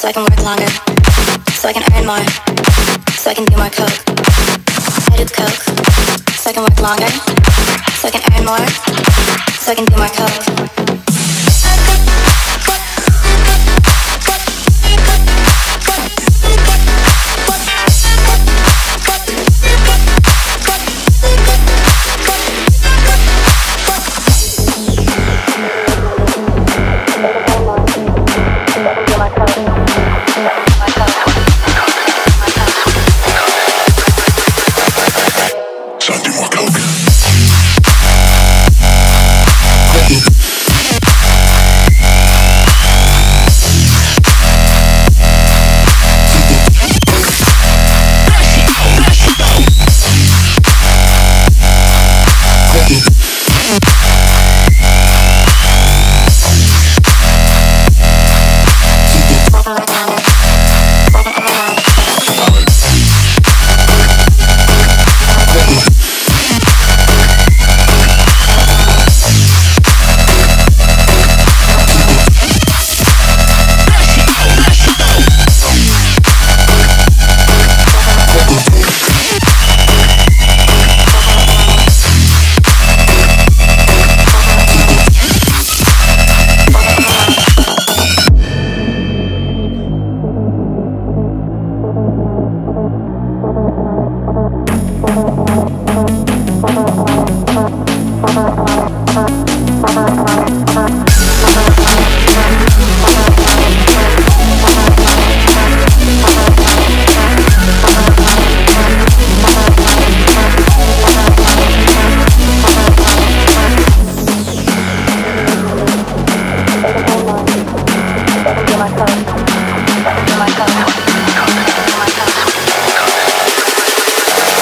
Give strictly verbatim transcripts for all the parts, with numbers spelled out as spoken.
so I can work longer, so I can earn more, so I can do more coke. I do coke, so I can work longer, so I can earn more, so I can do more coke.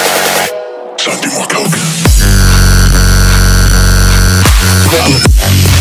Santi Mokoka.